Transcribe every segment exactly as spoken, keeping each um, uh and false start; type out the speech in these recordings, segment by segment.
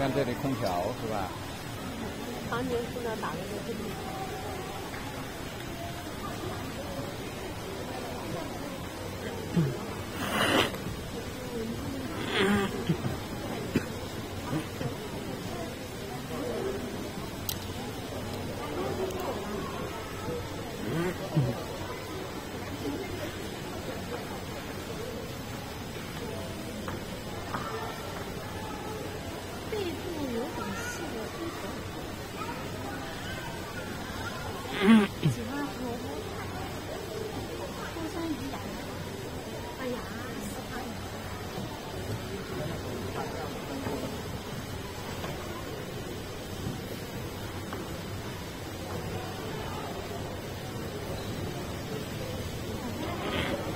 看这里空调是吧？ 常年空调打的都是。背部有点细的黑头，喜欢和互相影响。哎呀，喜欢。嗯。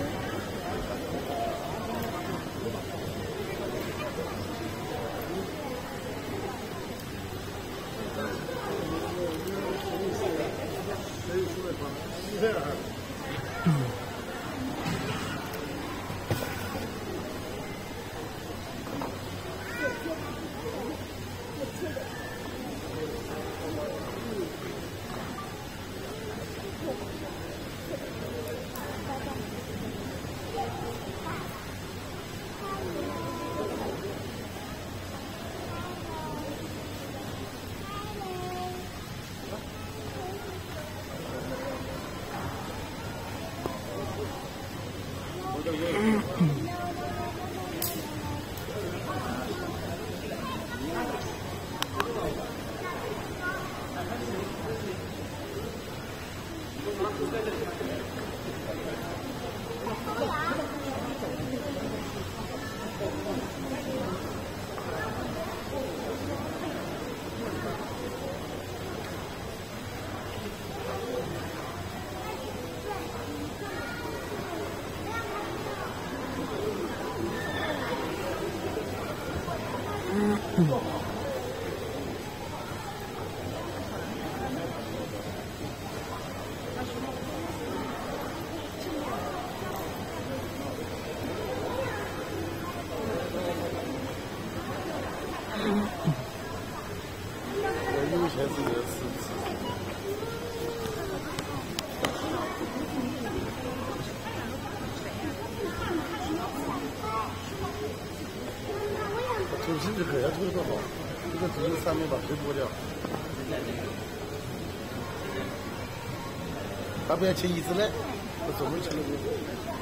有些是是是。抽筋就可以，抽得好，这个只是上面把皮剥掉。他不要切椅子嘞，我准备切了。